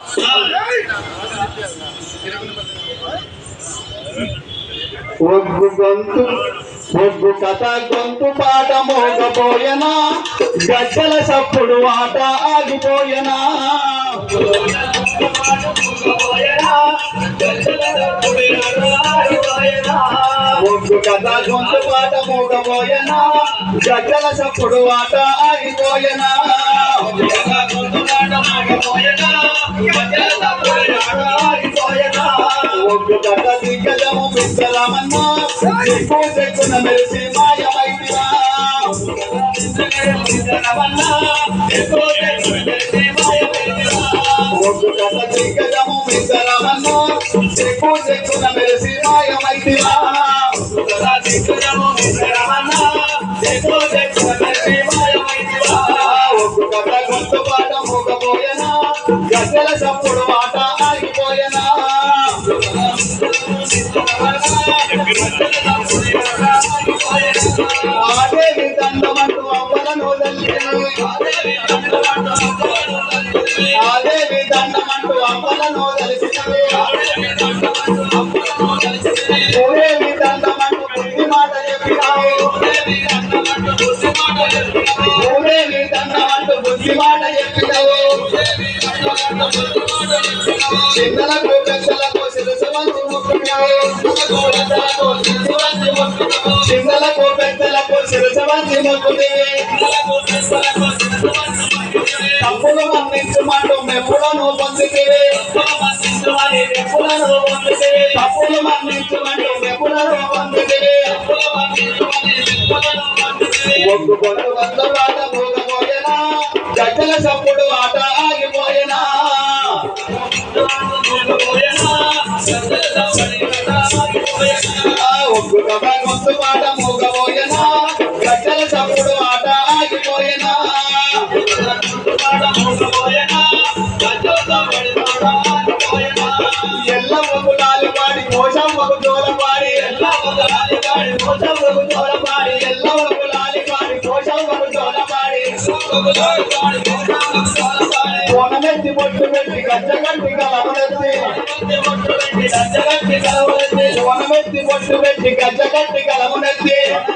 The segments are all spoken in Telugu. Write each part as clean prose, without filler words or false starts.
ఒగ్గు కథ గొంతు పాట మోగపోయనా, గజ్జల సప్పుడు ఆట ఆగిపోయనా. ఒగ్గు కథ గొంతు పాట మోగపోయనా, గజ్జల సప్పుడు ఆట ఆగిపోయనా. ఒగ్గు కథ దిగ్గజము మిత్రమన్నా, చెక్కున మెరిసి మాయమైతివా. ఒగ్గు కథ దిగ్గజము మిత్రమన్నా, చెక్కున మెరిసి మాయమైతివా. ఒగ్గు కథ గొంతు పాట మోగపోయనా, గజ్జల సప్పుడు ఆట ఆగిపోయనా. ఆదేవి దండమంటూ అవ్వలను వదిలితివి, ఆదేవి దండమంటూ అవ్వలను వదిలితివి. ఓదేవి దండమంటూ బుద్ధి మాట చెప్పినావు, ఓదేవి దండమంటూ బుద్ధి మాట చెప్పినావు. చిన్నలకు పెద్దలకు శిరసు వంచి మొక్కున్నావు, చిన్నలకు పెద్దలకు శిరసు వంచి మొక్కుతివి. తప్పులు మన్నించుమంటూ మెప్పులను పొందితివి, తప్పులు మన్నించుమంటూ మెప్పులను పొందితివి. ఒగ్గు గొంతు వంద పాట మోగపోయనా, గజ్జల సప్పుడు ఆట ఆగిపోయనా. ఒగ్గు కథ గొంతు పాట మోగపోయనా, గజ్జల సప్పుడు ఆట ఆగిపోయనా. ఎల్ల మొగులాలి పాడి మోసం మొగు జోల పాడి, ఎల్ల మొగులాలి పాడి మోసం మొగు జోల పాడి, ఎల్ల మొగులాలి పాడి మోసం మొగు జోల పాడి. కోనమెత్తి బొట్టు పెట్టి గజ్జగట్టి కలవనెత్తి, కోనమెత్తి బొట్టు పెట్టి గజ్జగట్టి కలవనెత్తి.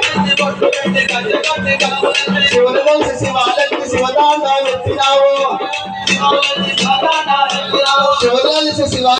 శివుని కలిసి శివాలెత్తి శివదాండాలు ఎత్తినావు, శివుని కలిసి శివ